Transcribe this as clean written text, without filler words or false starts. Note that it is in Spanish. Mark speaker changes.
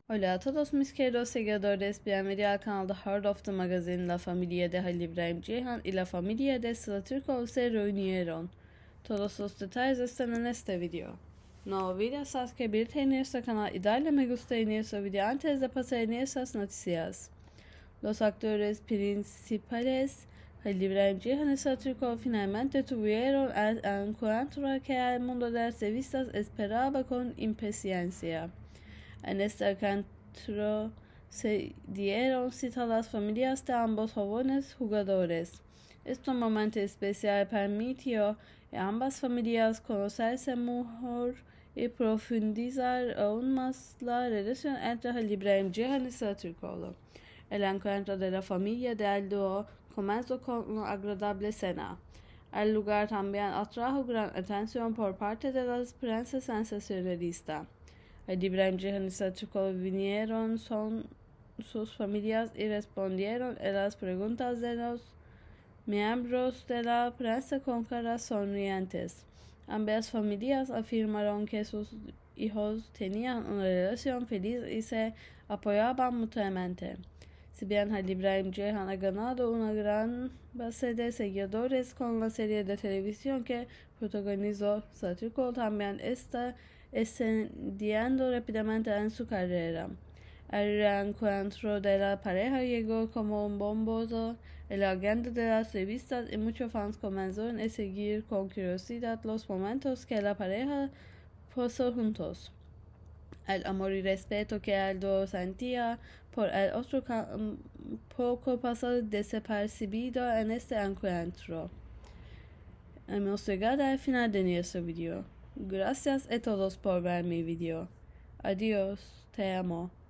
Speaker 1: Hola a todos mis queridos seguidores, bienvenidos al canal de Heart of the Magazine. La familia de Halil İbrahim Ceyhan y la familia de Sıla Türkoğlu se reunieron. Todos los detalles están en este video. No olvides suscribirte en nuestro canal y darle me gusta en nuestro video antes de pasar en nuestras noticias. Los actores principales Halil İbrahim Ceyhan y Sıla Türkoğlu finalmente tuvieron el encuentro que el mundo de las revistas esperaba con impaciencia. En este encuentro se dieron cita las familias de ambos jóvenes jugadores. Este momento especial permitió a ambas familias conocerse mejor y profundizar aún más la relación entre Halil İbrahim Ceyhan y Sıla Türkoğlu. El encuentro de la familia del dúo comenzó con una agradable cena. El lugar también atrajo gran atención por parte de la prensa sensacionalista. Halil İbrahim Ceyhan y Sıla Türkoğlu vinieron son sus familias y respondieron a las preguntas de los miembros de la prensa con caras sonrientes. Ambas familias afirmaron que sus hijos tenían una relación feliz y se apoyaban mutuamente. Si bien Halil İbrahim Ceyhan ha ganado una gran base de seguidores con la serie de televisión que protagonizó, Sıla Türkoğlu también está ascendiendo rápidamente en su carrera. El reencuentro de la pareja llegó como un bombazo en la agenda de las revistas y muchos fans comenzaron a seguir con curiosidad los momentos que la pareja pasó juntos. El amor y respeto que el dúo sentía por el otro poco pasó desapercibido en este encuentro. Hemos llegado al final de nuestro video. Gracias a todos por ver mi video. Adiós, te amo.